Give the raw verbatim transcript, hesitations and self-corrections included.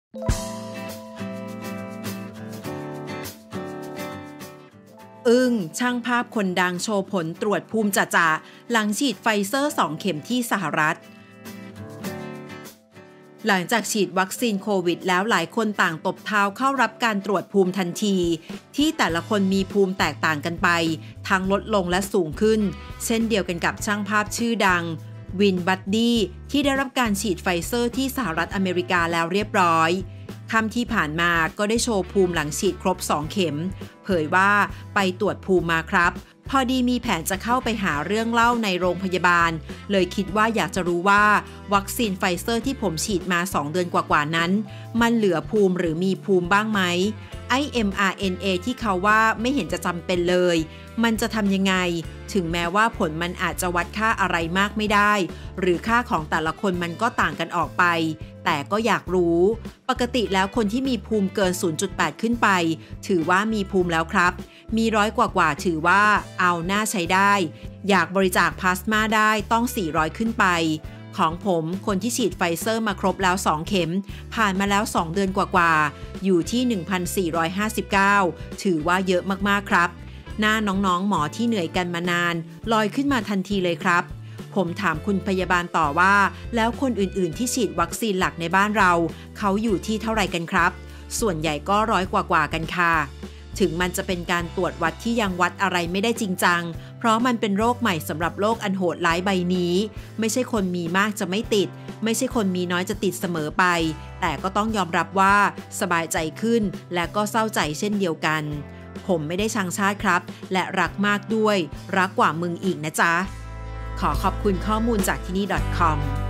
อึ้งช่างภาพคนดังโชว์ผลตรวจภูมิจ่าๆหลังฉีดไฟเซอร์สองเข็มที่สหรัฐหลังจากฉีดวัคซีนโควิดแล้วหลายคนต่างตบเท้าเข้ารับการตรวจภูมิทันทีที่แต่ละคนมีภูมิแตกต่างกันไปทั้งลดลงและสูงขึ้นเช่นเดียวกันกับช่างภาพชื่อดังวินบัดดี้ที่ได้รับการฉีดไฟเซอร์ที่สหรัฐอเมริกาแล้วเรียบร้อยค่ำที่ผ่านมาก็ได้โชว์ภูมิหลังฉีดครบสองเข็มเผยว่าไปตรวจภูมิมาครับพอดีมีแผนจะเข้าไปหาเรื่องเล่าในโรงพยาบาลเลยคิดว่าอยากจะรู้ว่าวัคซีนไฟเซอร์ที่ผมฉีดมาสองเดือนกว่าๆนั้นมันเหลือภูมิหรือมีภูมิบ้างไหมไอ้ เอ็ม อาร์ เอ็น เอ ที่เขาว่าไม่เห็นจะจำเป็นเลยมันจะทำยังไงถึงแม้ว่าผลมันอาจจะวัดค่าอะไรมากไม่ได้หรือค่าของแต่ละคนมันก็ต่างกันออกไปแต่ก็อยากรู้ปกติแล้วคนที่มีภูมิเกิน ศูนย์จุดแปด ขึ้นไปถือว่ามีภูมิแล้วครับมีร้อยกว่าๆถือว่าเอาน่าใช้ได้อยากบริจาคพลาสมาได้ต้องสี่ร้อยขึ้นไปของผมคนที่ฉีดไฟเซอร์มาครบแล้วสองเข็มผ่านมาแล้วสองเดือนกว่าๆอยู่ที่ หนึ่งพันสี่ร้อยห้าสิบเก้า ถือว่าเยอะมากๆครับหน้าน้องๆหมอที่เหนื่อยกันมานานลอยขึ้นมาทันทีเลยครับผมถามคุณพยาบาลต่อว่าแล้วคนอื่นๆที่ฉีดวัคซีนหลักในบ้านเราเขาอยู่ที่เท่าไหร่กันครับส่วนใหญ่ก็ร้อยกว่าๆกันค่ะถึงมันจะเป็นการตรวจวัดที่ยังวัดอะไรไม่ได้จริงจังเพราะมันเป็นโรคใหม่สำหรับโลกอันโหดร้ายใบนี้ไม่ใช่คนมีมากจะไม่ติดไม่ใช่คนมีน้อยจะติดเสมอไปแต่ก็ต้องยอมรับว่าสบายใจขึ้นและก็เศร้าใจเช่นเดียวกันผมไม่ได้ชังชาติครับและรักมากด้วยรักกว่ามึงอีกนะจ๊ะขอขอบคุณข้อมูลจากที่นี่ .com